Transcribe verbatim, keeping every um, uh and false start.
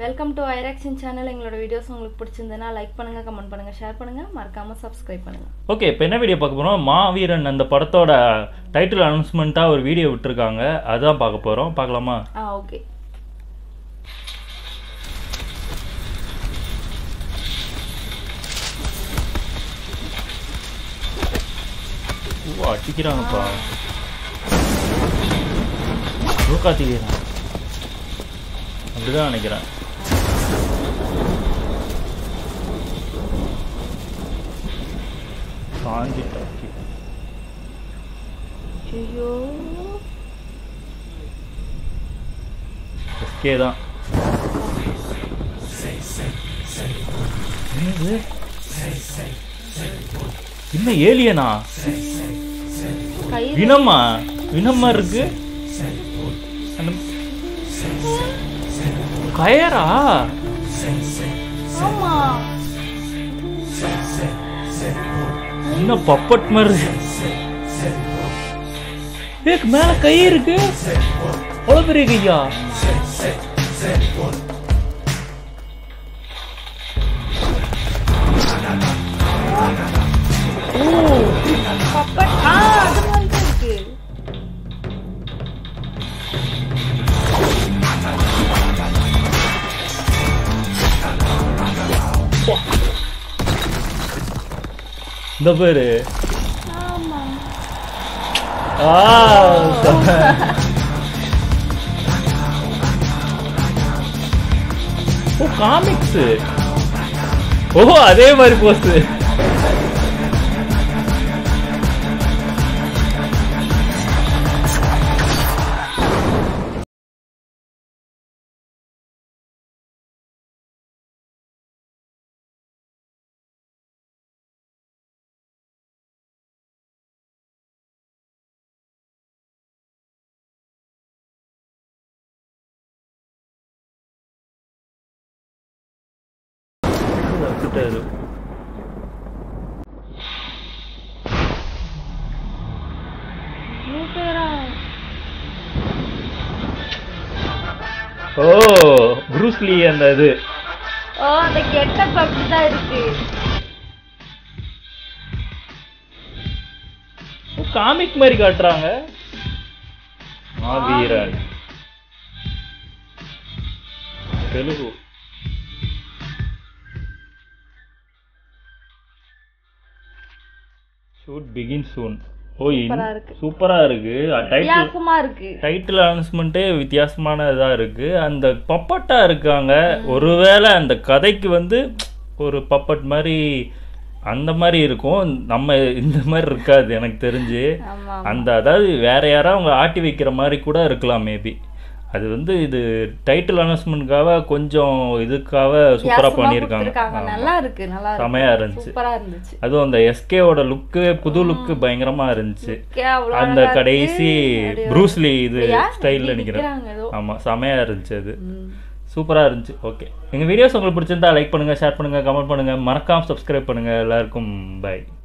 Welcome to ஐராக்ஷன் channel. எங்களோட videos உங்களுக்கு பிடிச்சிருந்ததுன்னா லைக் பண்ணுங்க, கமெண்ட் பண்ணுங்க, ஷேர் பண்ணுங்க, மறக்காம சப்ஸ்கிரைப் பண்ணுங்க. ஓகே, இப்போ என்ன வீடியோ பார்க்க போறோம்? மாவீரன் அந்த படத்தோட டைட்டில் அனௌன்ஸ்மெண்ட்டா ஒரு வீடியோ விட்டுருக்காங்க, அதான் பார்க்க போறோம். பார்க்கலாமா? ஆ ஓகே. ஓ, அடிக்கிறாங்கப்பா. லோகாத்திக்கிறான் அப்படிதான் நினைக்கிறேன். காஞ்சிட்டாச்சு. ஐயோ, எஸ்கே தான். என்னது? என்ன ஏலியனா? வினமா? வினமா இருக்கு. கயரா? ஆமா, என்ன பப்பட் மாதிரி ஏக்கு மேல கை இருக்கு. அவ்வளவு பெரிய கையா? ஓ பப்பட். ஆ அது மாதிரி இருக்கு. இந்த பேரு ஆமா. ஆ ஓ காமிக்ஸ். ஓ அதே மாதிரி போஸ். ஓ ப்ரூஸ் லீ அந்த இது. ஓ அந்த கெட்டப் அப்படிதான் இருக்கு. காமிக் மாதிரி காட்டுறாங்க. Maaveeran Telugu. Shoot begin soon. ஓ சூப்பரா இருக்கு. வித்தியாசமா இருக்கு. டைட்டில் அனௌன்ஸ்மெண்ட்டே வித்தியாசமான இதா இருக்கு. அந்த பப்பட்டா இருக்காங்க. ஒருவேளை அந்த கதைக்கு வந்து ஒரு பப்பட் மாதிரி அந்த மாதிரி இருக்கும். நம்ம இந்த மாதிரி இருக்காது எனக்கு தெரிஞ்சு. அந்த அதாவது வேற யாராவது அவங்க ஆட்டி வைக்கிற மாதிரி கூட இருக்கலாம் மேபி. அது வந்து இது டைட்டில் அனௌன்ஸ்மெண்ட்காக கொஞ்சம் இதுக்காக சூப்பரா பண்ணியிருக்காங்க. நல்லா இருக்கு, நல்லா செமையா இருந்துச்சு, சூப்பரா இருந்துச்சு. அதுவும் அந்த எஸ்கேவோட லுக்கு, புது லுக்கு பயங்கரமா இருந்துச்சு. அந்த கடைசி ப்ரூஸ் லீ இது ஸ்டைல்ல நினைக்கிறேன். ஆமா, செமையா இருந்துச்சு. அது சூப்பரா இருந்துச்சு. ஓகே, எங்க வீடியோஸ் உங்களுக்கு பிடிச்சிருந்தா லைக் பண்ணுங்க, ஷேர் பண்ணுங்க, கமெண்ட் பண்ணுங்க, மறக்காம சப்ஸ்கிரைப் பண்ணுங்க. எல்லாருக்கும் பை.